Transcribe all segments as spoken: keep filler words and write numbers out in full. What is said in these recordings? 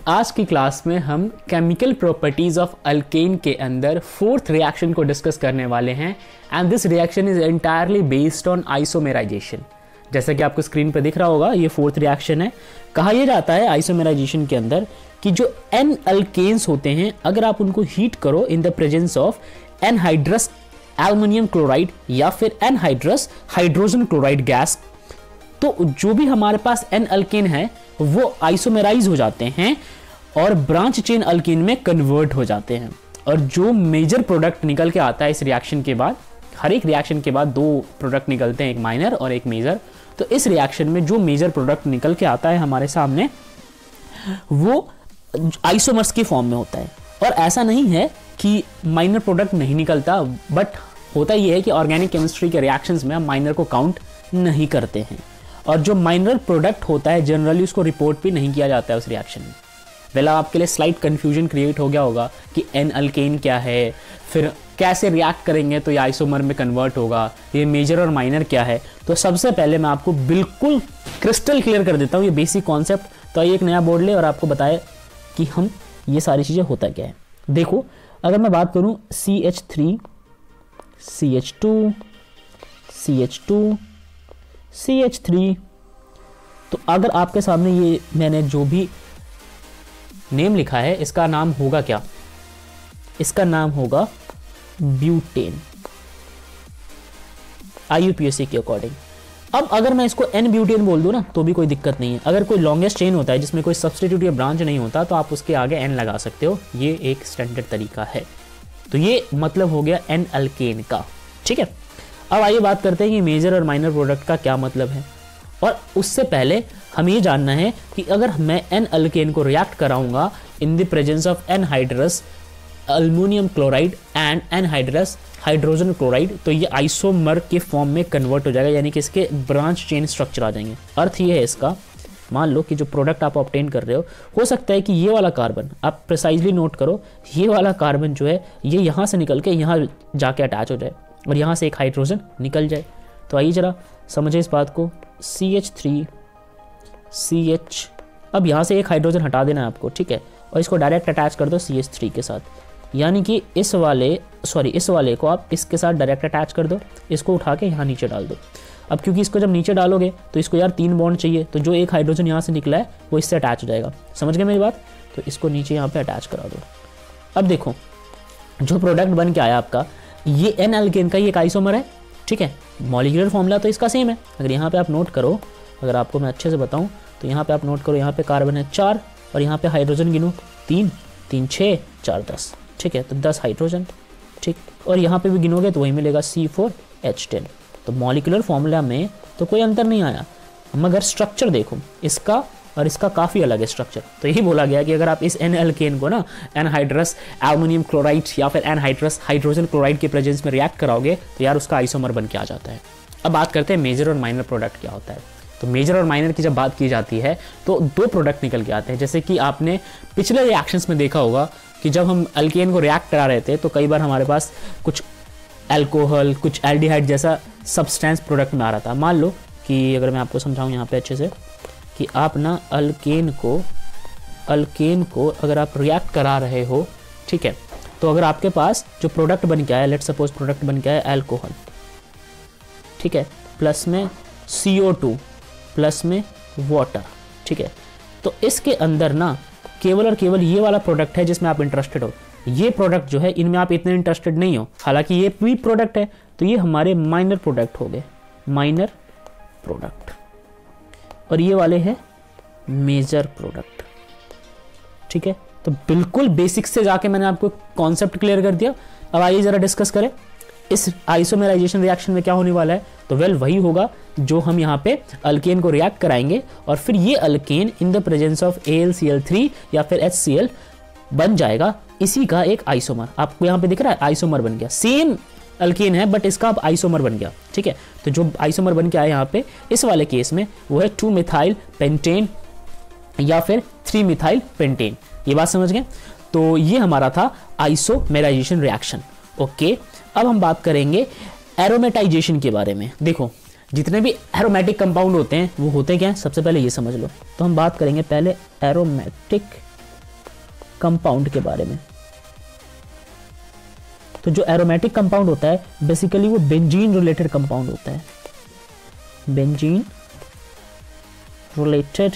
आज की क्लास में हम केमिकल प्रॉपर्टीज ऑफ अल्केन के अंदर फोर्थ रिएक्शन को डिस्कस करने वाले हैं and this reaction is entirely based on isomerisation. जैसा कि आपको स्क्रीन पर दिख रहा होगा ये फोर्थ रिएक्शन है। कहा यह जाता है आइसोमेराइजेशन के अंदर कि जो एन अल्केन्स होते हैं अगर आप उनको हीट करो in the presence of anhydrous aluminium chloride या फिर एनहाइड्रस हाइड्रोजन क्लोराइड गैस, तो जो भी हमारे पास एन अल्केन है वो आइसोमेराइज हो जाते हैं और ब्रांच चेन अल्केन में कन्वर्ट हो जाते हैं। और जो मेजर प्रोडक्ट निकल के आता है इस रिएक्शन के बाद, हर एक रिएक्शन के बाद दो प्रोडक्ट निकलते हैं, एक माइनर और एक मेजर। तो इस रिएक्शन में जो मेजर प्रोडक्ट निकल के आता है हमारे सामने वो आइसोमर्स के फॉर्म में होता है। और ऐसा नहीं है कि माइनर प्रोडक्ट नहीं निकलता, बट होता यह है कि ऑर्गेनिक केमिस्ट्री के रिएक्शंस में हम माइनर को काउंट नहीं करते हैं और जो माइनर प्रोडक्ट होता है जनरली उसको रिपोर्ट भी नहीं किया जाता है उस रिएक्शन में। वेल आपके लिए स्लाइट कंफ्यूजन क्रिएट हो गया होगा कि एन अल्केन क्या है, फिर कैसे रिएक्ट करेंगे तो ये आइसोमर में कन्वर्ट होगा, ये मेजर और माइनर क्या है। तो सबसे पहले मैं आपको बिल्कुल क्रिस्टल क्लियर कर देता हूँ ये बेसिक कॉन्सेप्ट। तो आइए एक नया बोर्ड ले और आपको बताए कि हम ये सारी चीज़ें होता क्या है। देखो अगर मैं बात करूँ C H three, C H two, C H two, C H three, तो अगर आपके सामने ये मैंने जो भी नेम लिखा है इसका नाम होगा क्या? इसका नाम होगा butane I U P A C के अकॉर्डिंग। अब अगर मैं इसको एन ब्यूटेन बोल दूं ना तो भी कोई दिक्कत नहीं है। अगर कोई लॉन्गेस्ट चेन होता है जिसमें कोई सब्सटीट्यूट या ब्रांच नहीं होता तो आप उसके आगे एन लगा सकते हो, ये एक स्टैंडर्ड तरीका है। तो ये मतलब हो गया एन अल्केन का, ठीक है। अब आइए बात करते हैं कि मेजर और माइनर प्रोडक्ट का क्या मतलब है। और उससे पहले हमें ये जानना है कि अगर मैं एन अल्केन को रिएक्ट कराऊंगा in the presence of anhydrous aluminium chloride and anhydrous hydrogen chloride, तो ये आइसोमर के फॉर्म में कन्वर्ट हो जाएगा, यानी कि इसके ब्रांच चेन स्ट्रक्चर आ जाएंगे। अर्थ ये है इसका, मान लो कि जो प्रोडक्ट आप ऑब्टेन कर रहे हो हो सकता है कि ये वाला कार्बन, आप प्रिसाइजली नोट करो, ये वाला कार्बन जो है ये यहाँ से निकल के यहाँ जाके अटैच हो जाए और यहाँ से एक हाइड्रोजन निकल जाए। तो आइए जरा समझे इस बात को। C H three, C H, अब यहाँ से एक हाइड्रोजन हटा देना है आपको, ठीक है, और इसको डायरेक्ट अटैच कर दो सी एच थ्री के साथ, यानी कि इस वाले सॉरी इस वाले को आप इसके साथ डायरेक्ट अटैच कर दो, इसको उठा के यहाँ नीचे डाल दो। अब क्योंकि इसको जब नीचे डालोगे तो इसको यार तीन बॉन्ड चाहिए, तो जो एक हाइड्रोजन यहाँ से निकला है वो इससे अटैच हो जाएगा। समझ गए मेरी बात? तो इसको नीचे यहाँ पे अटैच करा दो। अब देखो जो प्रोडक्ट बन के आया आपका, ये एन अल्केन का ये एक आइसोमर है, ठीक है। मॉलिक्यूलर फॉर्मूला तो इसका सेम है। अगर यहाँ पे आप नोट करो, अगर आपको मैं अच्छे से बताऊँ तो यहाँ पे आप नोट करो, यहाँ पे कार्बन है चार और यहाँ पे हाइड्रोजन गिनो, तीन, तीन छः, चार दस, ठीक है, तो दस हाइड्रोजन, ठीक। और यहाँ पे भी गिनोगे तो वही मिलेगा सी फोर एच टेन। तो मॉलिक्यूलर फॉर्मूला में तो कोई अंतर नहीं आया, मगर स्ट्रक्चर देखो इसका और इसका काफ़ी अलग है स्ट्रक्चर। तो यही बोला गया कि अगर आप इस एन अल्केन को ना एनहाइड्रस एल्युमिनियम क्लोराइड या फिर एनहाइड्रस हाइड्रोजन क्लोराइड के प्रेजेंस में रिएक्ट कराओगे तो यार उसका आइसोमर बन के आ जाता है। अब बात करते हैं मेजर और माइनर प्रोडक्ट क्या होता है। तो मेजर और माइनर की जब बात की जाती है तो दो प्रोडक्ट निकल के आते हैं। जैसे कि आपने पिछले रिएक्शंस में देखा होगा कि जब हम अल्केन को रिएक्ट करा रहे थे तो कई बार हमारे पास कुछ अल्कोहल, कुछ एल्डिहाइड जैसा सब्सटेंस प्रोडक्ट में आ रहा था। मान लो कि अगर मैं आपको समझाऊं यहाँ पे अच्छे से कि आप ना अल्केन को अल्केन को अगर आप रिएक्ट करा रहे हो, ठीक है, तो अगर आपके पास जो प्रोडक्ट बन के आया, लेट्स सपोज प्रोडक्ट बन के आया अल्कोहल, ठीक है, प्लस में सी ओ टू, प्लस में वाटर, ठीक है, तो इसके अंदर ना केवल और केवल ये वाला प्रोडक्ट है जिसमें आप इंटरेस्टेड हो। ये प्रोडक्ट जो है इनमें आप इतने इंटरेस्टेड नहीं हो, हालांकि ये भी प्रोडक्ट है। तो ये हमारे माइनर प्रोडक्ट हो गए, माइनर प्रोडक्ट, और ये वाले हैं मेजर प्रोडक्ट, ठीक है। तो बिल्कुल बेसिक से जाके मैंने आपको कॉन्सेप्ट क्लियर कर दिया। अब आइए जरा डिस्कस करें इस आइसोमेराइजेशन रिएक्शन में क्या होने वाला है। तो वेल वही होगा जो हम यहाँ पे अल्केन को रिएक्ट कराएंगे और फिर ये alkane in the presence of A L C L three या फिर एच सी एल बन जाएगा, इसी का एक आइसोमर। आपको यहाँ पे दिख रहा है आइसोमर बन गया, सेम अल्केन है बट इसका अब आइसोमर बन गया, ठीक है। तो जो आइसोमर बन के आया यहाँ पे इस वाले केस में वो है टू मिथाइल पेंटेन या फिर थ्री मिथाइल पेंटेन। ये बात समझ गए? तो ये हमारा था आइसोमेराइजेशन रिएक्शन। ओके, अब हम बात करेंगे एरोमेटाइजेशन के बारे में। देखो जितने भी एरोमेटिक कंपाउंड होते हैं वो होते क्या हैं, सबसे पहले ये समझ लो। तो हम बात करेंगे पहले एरोमेटिक कंपाउंड के बारे में। तो जो एरोमेटिक कंपाउंड होता है बेसिकली वो बेंजीन रिलेटेड कंपाउंड होता है, बेंजीन रिलेटेड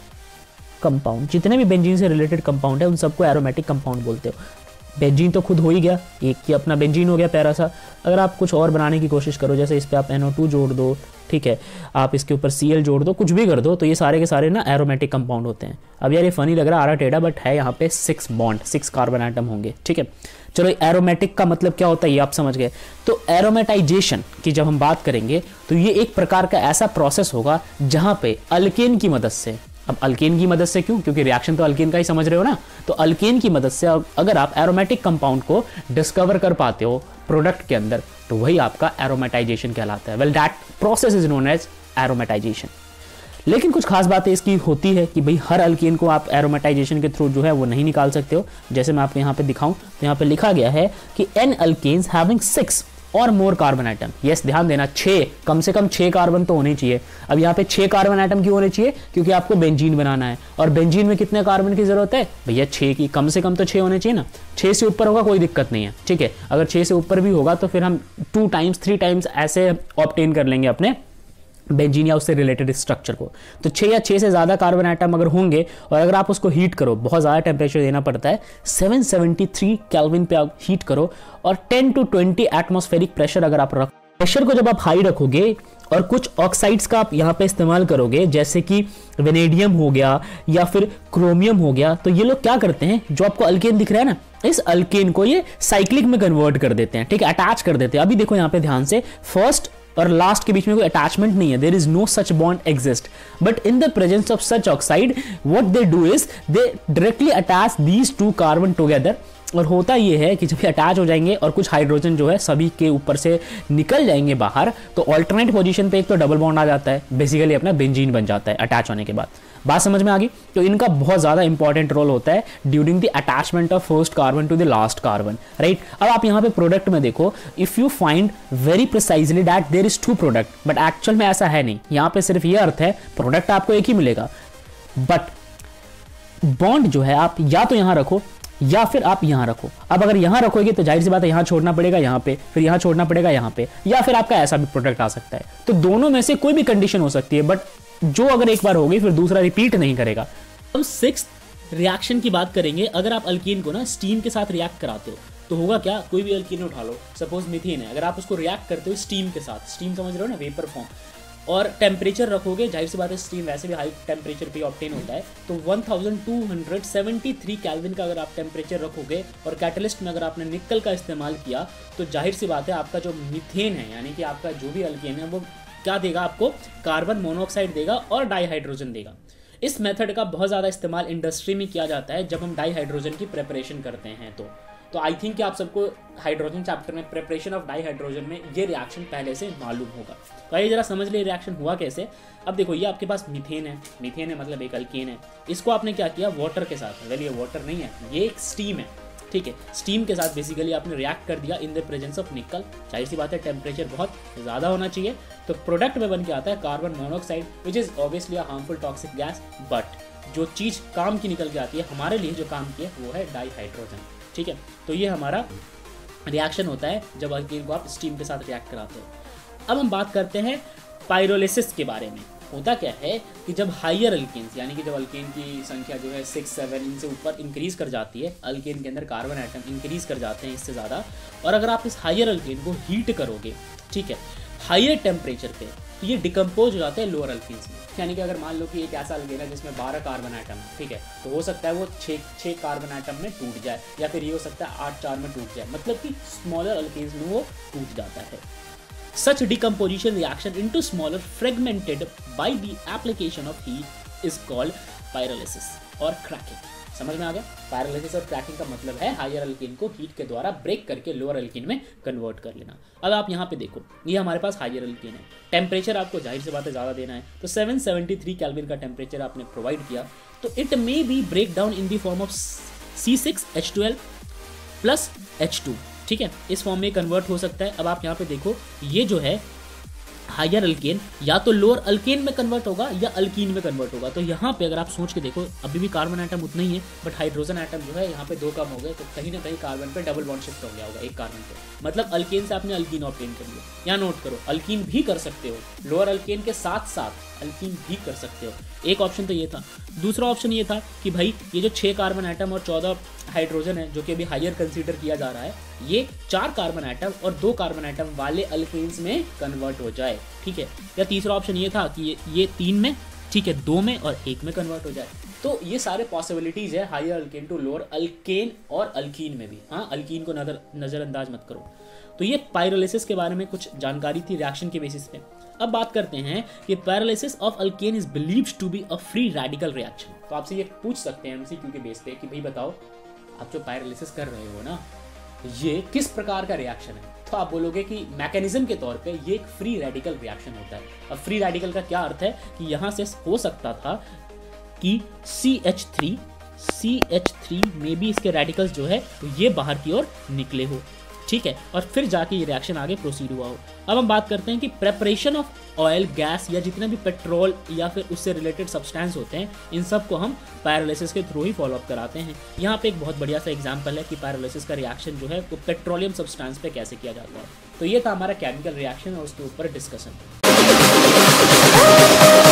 कंपाउंड। जितने भी बेंजीन से रिलेटेड कंपाउंड है उन सबको एरोमेटिक कंपाउंड बोलते हो। बेंजीन तो खुद हो ही गया, एक ही अपना बेंजीन हो गया प्यारा सा। अगर आप कुछ और बनाने की कोशिश करो, जैसे इस पे आप एन ओ टू जोड़ दो, ठीक है, आप इसके ऊपर सी एल जोड़ दो, कुछ भी कर दो, तो ये सारे के सारे ना एरोमेटिक कंपाउंड होते हैं। अब यार ये फनी लग रहा है आरा टेढ़ा, बट है यहाँ पे six bond, six carbon atom होंगे, ठीक है। चलो एरोमेटिक का मतलब क्या होता है ये आप समझ गए। तो एरोमेटाइजेशन की जब हम बात करेंगे तो ये एक प्रकार का ऐसा प्रोसेस होगा जहां पे अल्केन की मदद से, अब अल्केन की मदद से क्यों, क्योंकि रिएक्शन तो अल्केन का ही समझ रहे हो ना, तो अल्केन की मदद से अगर आप एरोमेटिक कंपाउंड को डिस्कवर कर पाते हो प्रोडक्ट के अंदर तो वही आपका एरोमेटाइजेशन कहलाता है। Well that process is known as aromatisation. लेकिन कुछ खास बातें इसकी होती है कि भाई हर अल्केन को आप एरोमेटाइजेशन के थ्रू जो है वो नहीं निकाल सकते हो। जैसे मैं आपको यहाँ पे दिखाऊं तो यहाँ पे लिखा गया है कि एन अल्केन्स हैविंग सिक्स और मोर कार्बन एटम। यस, ध्यान देना, छह, कम से कम छह कार्बन तो होने चाहिए। अब यहाँ पे छह कार्बन एटम क्यों होने चाहिए, क्योंकि आपको बेंजीन बनाना है और बेंजीन में कितने कार्बन की जरूरत है भैया, छह की। कम से कम तो छह होने चाहिए ना, छह से ऊपर होगा कोई दिक्कत नहीं है, ठीक है। अगर छह से ऊपर भी होगा तो फिर हम टू टाइम्स थ्री टाइम्स ऐसे ऑब्टेन कर लेंगे अपने बेंजीन या उससे रिलेटेड स्ट्रक्चर को। तो छह या छह से ज्यादा कार्बन एटम अगर होंगे और अगर आप उसको हीट करो, बहुत ज्यादा टेम्परेचर देना पड़ता है, सेवन सेवेंटी थ्री केल्विन पे आप हीट करो और ten to twenty atmospheric pressure अगर आप रख, प्रेशर को जब आप हाई रखोगे और कुछ ऑक्साइड्स का आप यहाँ पे इस्तेमाल करोगे जैसे कि वेनेडियम हो गया या फिर क्रोमियम हो गया, तो ये लोग क्या करते हैं, जो आपको अल्केन दिख रहा है ना, इस अल्केन को ये साइक्लिक में कन्वर्ट कर देते हैं, ठीक है, अटैच कर देते हैं। अभी देखो यहाँ पे ध्यान से, फर्स्ट और लास्ट के बीच में कोई अटैचमेंट नहीं है, there is no such bond exist, but in the presence of such oxide what they do is they directly attach these two carbon together. और होता ये है कि जब ये अटैच हो जाएंगे और कुछ हाइड्रोजन जो है सभी के ऊपर से निकल जाएंगे बाहर, तो ऑल्टरनेट पोजीशन पे एक तो डबल बॉन्ड आ जाता है, बेसिकली अपना बेंजीन बन जाता है अटैच होने के बाद। बात समझ में आ गई? तो इनका बहुत ज्यादा इंपॉर्टेंट रोल होता है during the attachment of first carbon to the last carbon, right. अब आप यहाँ पे प्रोडक्ट में देखो, if you find very precisely that there is two product, but actual में ऐसा है नहीं। यहाँ पे सिर्फ ये अर्थ है प्रोडक्ट आपको एक ही मिलेगा, बट बॉन्ड जो है आप या तो यहाँ रखो या फिर आप यहां रखो। अब अगर यहां रखोगे तो जाहिर सी बात है यहां छोड़ना पड़ेगा यहां पे, फिर यहां छोड़ना पड़ेगा यहां पे, या फिर आपका ऐसा भी प्रोडक्ट आ सकता है। तो दोनों में से कोई भी कंडीशन हो सकती है, बट जो अगर एक बार होगी फिर दूसरा रिपीट नहीं करेगा। हम सिक्स्थ रिएक्शन की बात करेंगे। अगर आप अल्कीन को ना स्टीम के साथ रिएक्ट कराते हो तो होगा क्या, कोई भी अल्कीन उठा लो, सपोज मीथेन है, अगर आप उसको रिएक्ट करते हो स्टीम के साथ, स्टीम समझ रहे हो ना, वेपर फॉर्म, और टेम्परेचर रखोगे, जाहिर सी बात है स्टीम वैसे भी हाई टेम्परेचर पे ऑब्टेन होता है, तो one thousand two hundred seventy three kelvin का अगर आप टेम्परेचर रखोगे और कैटलिस्ट में अगर आपने निकल का इस्तेमाल किया, तो जाहिर सी बात है आपका जो मीथेन है, यानी कि आपका जो भी अल्केन है, वो क्या देगा आपको, कार्बन मोनोऑक्साइड देगा और डाईहाइड्रोजन देगा। इस मेथड का बहुत ज़्यादा इस्तेमाल इंडस्ट्री में किया जाता है जब हम डाईहाइड्रोजन की प्रेपरेशन करते हैं। तो तो आई थिंक कि आप सबको हाइड्रोजन चैप्टर में प्रिपरेशन ऑफ डाईहाइड्रोजन में ये रिएक्शन पहले से मालूम होगा। तो आइए जरा समझ लिए रिएक्शन हुआ कैसे। अब देखो, ये आपके पास मीथेन है, मीथेन है मतलब एक अल्केन है, इसको आपने क्या किया, वाटर के साथ, वेल ये वाटर नहीं है, ये एक स्टीम है, ठीक है, स्टीम के साथ बेसिकली आपने रिएक्ट कर दिया इन द प्रेजेंस ऑफ निकल। जाहिर सी बात है टेम्परेचर बहुत ज़्यादा होना चाहिए, तो प्रोडक्ट में बन के आता है carbon monoxide, which is obviously a harmful toxic gas, but जो चीज़ काम की निकल के आती है हमारे लिए, जो काम की है वो है डाईहाइड्रोजन, ठीक है। तो ये हमारा रिएक्शन होता है जब अल्केन को आप स्टीम के साथ रिएक्ट कराते हो। अब हम बात करते हैं पाइरोलिसिस के बारे में। होता क्या है कि जब हाइयर अल्केन्स, यानी कि जब अल्केन की संख्या जो है सिक्स सेवन इनसे ऊपर इंक्रीज कर जाती है, अल्केन के अंदर कार्बन एटम इंक्रीज कर जाते हैं इससे ज़्यादा, और अगर आप इस हाइयर अल्केन को हीट करोगे, ठीक है, हाइयर टेम्परेचर पे, तो ये डिकम्पोज हो जाते हैं लोअर अल्केन्स में। यानी कि अगर मान लो कि एक ऐसा अल्केन है जिसमें बारह कार्बन एटम है, ठीक है, तो हो सकता है वो छः छः कार्बन एटम में टूट जाए, या फिर ये हो सकता है आठ चार में टूट जाए, मतलब कि स्मॉलर अल्केन्स में वो टूट जाता है। Such decomposition reaction into smaller fragmented by the application of heat is called pyrolysis और cracking। समझ में आ गया? पायरोलिसिस और क्रैकिंग का मतलब है हाइयर अल्केन को हीट के द्वारा ब्रेक करके लोअर अल्केन में कन्वर्ट कर लेना। अब आप यहाँ पे देखो, ये हमारे पास हाइयर अल्केन है, टेम्परेचर आपको जाहिर सी बात है ज़्यादा देना है, तो सेवन सेवेंटी थ्री केल्विन का टेम्परेचर आपने प्रोवाइड किया, तो it may be break down in the form of C six H twelve plus H two, ठीक है, इस फॉर्म में कन्वर्ट हो सकता है। अब आप यहाँ पे देखो, ये जो है हायर अल्केन या तो लोअर अल्केन में कन्वर्ट होगा या अल्कीन में कन्वर्ट होगा। तो यहाँ पे अगर आप सोच के देखो अभी भी कार्बन आइटम उतना ही है, बट हाइड्रोजन आइटम जो है यहाँ पे दो कम हो गए, तो कहीं ना कहीं कार्बन पे डबल बॉन्ड शिफ्ट हो गया होगा एक कार्बन पे, मतलब अल्केन से आपने अल्कीन ऑब्टेन कर लिया। यहाँ नोट करो अल्कीन भी कर सकते हो, लोअर अल्केन के साथ साथ अल्कीन भी कर सकते हो। एक ऑप्शन तो ये था। दूसरा ऑप्शन ये था कि भाई ये जो छः कार्बन आइटम और चौदह हाइड्रोजन है जो कि अभी हायर कंसीडर किया जा रहा है, ये चार कार्बन आइटम और दो कार्बन आइटम वाले अल्केन्स में कन्वर्ट हो जाए, ठीक है। या तीसरा ऑप्शन ये था कि ये, ये तीन में, ठीक है, दो में और एक में कन्वर्ट हो जाए। तो ये सारे पॉसिबिलिटीज है higher alkane to lower alkane और अल्कीन में भी। हाँ, अल्कीन को नजर नज़रअंदाज मत करो। तो ये पायरोलिसिस के बारे में कुछ जानकारी थी रिएक्शन के बेसिस पे। अब बात करते हैं कि pyrolysis of alkane is believed to be a free radical reaction. तो आपसे ये पूछ सकते हैं एमसीक्यू के बेस पे कि भाई बताओ आप जो पायरोलिसिस कर रहे हो ना, ये किस प्रकार का रिएक्शन है। तो आप बोलोगे कि मैकेनिज्म के तौर पे ये एक फ्री रेडिकल रिएक्शन होता है। अब फ्री रेडिकल का क्या अर्थ है कि यहाँ से हो सकता था कि C H three C H three में भी इसके रेडिकल्स जो है तो ये बाहर की ओर निकले हो, ठीक है, और फिर जाके ये रिएक्शन आगे प्रोसीड हुआ हो। अब हम बात करते हैं कि प्रेपरेशन ऑफ ऑयल, गैस या जितना भी पेट्रोल या फिर उससे रिलेटेड सब्सटेंस होते हैं, इन सब को हम पायरोलिसिस के थ्रू ही फॉलो अप कराते हैं। यहाँ पे एक बहुत बढ़िया सा एग्जांपल है कि पायरोलिसिस का रिएक्शन जो है वो पेट्रोलियम सब्सटेंस पे कैसे किया जाता है। तो ये था हमारा केमिकल रिएक्शन और उसके ऊपर डिस्कशन।